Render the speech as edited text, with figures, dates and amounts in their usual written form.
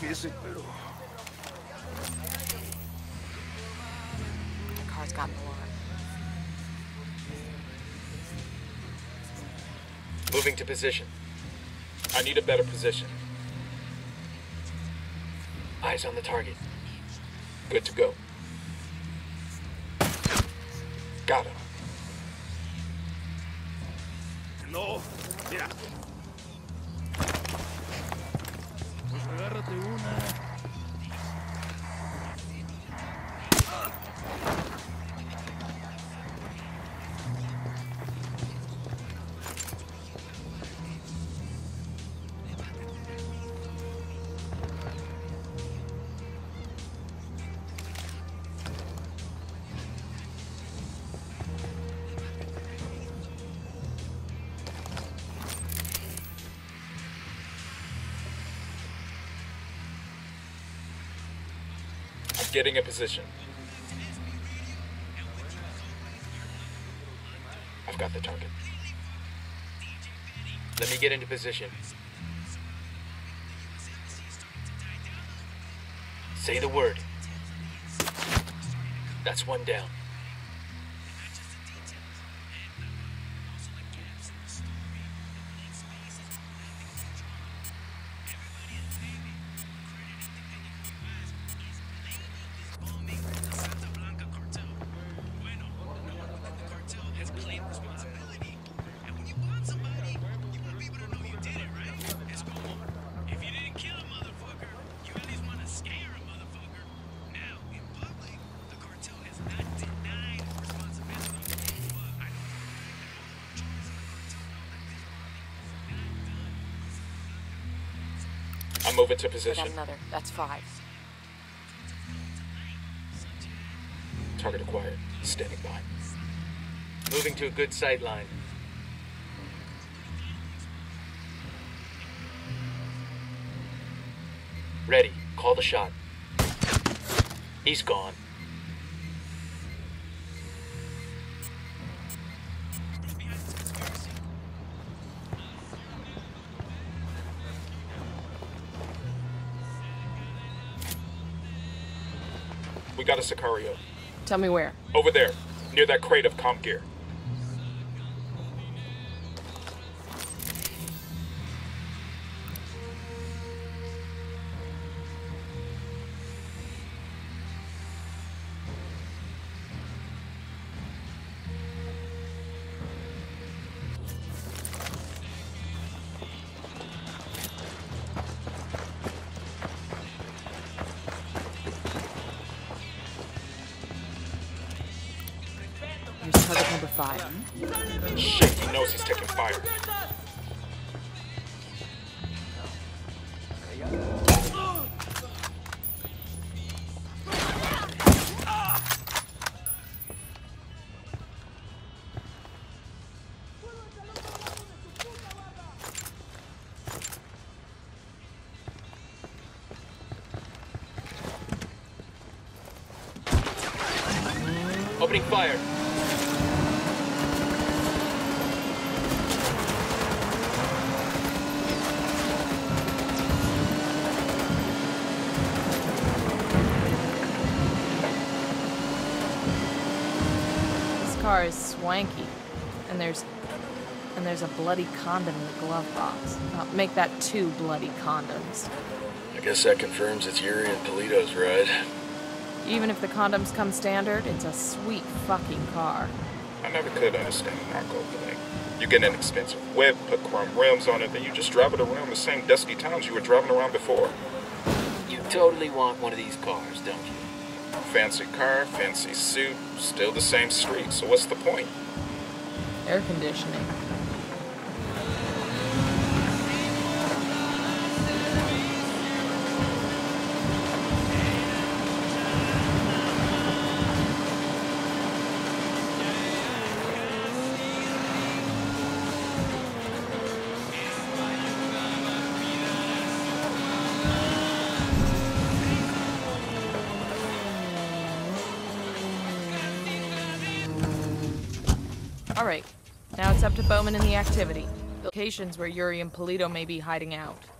quisiese, pero... The car's got an alarm. Moving to position. I need a better position. Eyes on the target. Good to go. Got him. No, mira. Pues agárrate una. Getting a position. I've got the target. Let me get into position. Say the word. That's one down. I'll move it to position. I got another. That's 5. Target acquired. Standing by. Moving to a good sight line. Ready. Call the shot. He's gone. We got a Sicario. Tell me where. Over there, near that crate of comp gear. Here's target number 5. Shit, he knows he's taking fire. Opening fire. This car is swanky, and there's a bloody condom in the glove box. Make that 2 bloody condoms. I guess that confirms it's Yuri and Polito's ride. Even if the condoms come standard, it's a sweet fucking car. I never could understand the narco thing. You get an expensive whip, put chrome rims on it, then you just drive it around the same dusty towns you were driving around before. You totally want one of these cars, don't you? Fancy car, fancy suit, still the same street, so what's the point? Air conditioning. All right, now it's up to Bowman and the activity. The locations where Yuri and Polito may be hiding out.